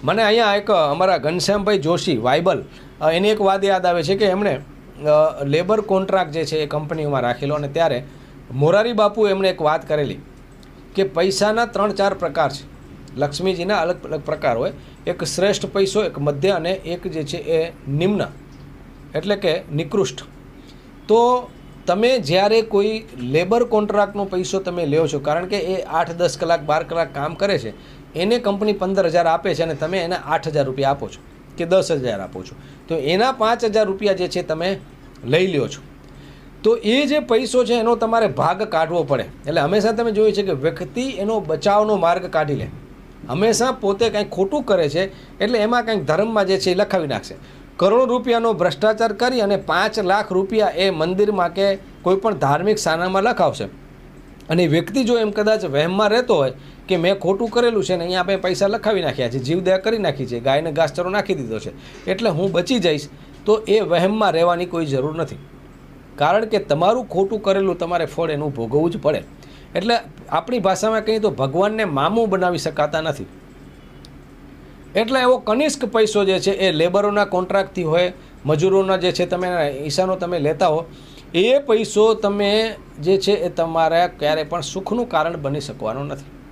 મને અહીંયા એક અમારા ઘનશ્યામભાઈ જોશી વાઇબલ એની એક વાત યાદ આવે છે કે એમણે લેબર કોન્ટ્રાક્ટ જે છે એ કંપનીમાં રાખેલો અને ત્યારે મોરારી બાપુ એમણે એક વાત કરેલી કે પૈસાના 3-4 પ્રકાર છે. લક્ષ્મીજીના અલગ અલગ પ્રકાર હોય. એક શ્રેષ્ઠ પૈસો, એક મધ્ય અને એક જે છે એ નિમ્ન એટલે કે નિકૃષ્ટ. તો તમે જ્યારે કોઈ લેબર કોન્ટ્રાક્ટનો પૈસો તમે લ્યો છો, કારણ કે એ 8-10 કલાક 12 કલાક કામ કરે છે, એને કંપની 15,000 આપે છે અને તમે એને 8,000 રૂપિયા આપો છો કે 10,000 આપો છો, તો એના 5,000 રૂપિયા જે છે તમે લઈ લ્યો છો. તો એ જે પૈસો છે એનો તમારે ભાગ કાઢવો પડે. એટલે હંમેશા તમે જોયું છે કે વ્યક્તિ એનો બચાવનો માર્ગ કાઢી લે. હંમેશા પોતે કંઈક ખોટું કરે છે એટલે એમાં કંઈક ધર્મમાં જે છે એ લખાવી નાખશે. કરોડો રૂપિયાનો ભ્રષ્ટાચાર કરી અને 5 લાખ રૂપિયા એ મંદિરમાં કે કોઈ પણ ધાર્મિક સ્થાનમાં લખાવશે. અને વ્યક્તિ જો એમ કદાચ વહેમમાં રહેતો હોય કે મેં ખોટું કરેલું છે ને અહીંયા આપણે પૈસા લખાવી નાખ્યા છે, જીવદયા કરી નાખી છે, ગાયને ઘાસચારો નાખી દીધો છે, એટલે હું બચી જઈશ, તો એ વહેમમાં રહેવાની કોઈ જરૂર નથી. કારણ કે તમારું ખોટું કરેલું તમારે ફળ એનું ભોગવવું જ પડે. એટલે આપણી ભાષામાં કહીએ તો ભગવાનને મામું બનાવી શકાતા નથી. એટલે એવો કનિષ્ક પૈસો જે છે એ લેબરોના કોન્ટ્રાક્ટથી હોય, મજૂરોના જે છે તમે ઈશાનો તમે લેતા હો, એ પૈસો તમે જે છે એ તમારા ક્યારેય પણ સુખનું કારણ બની શકવાનો નથી.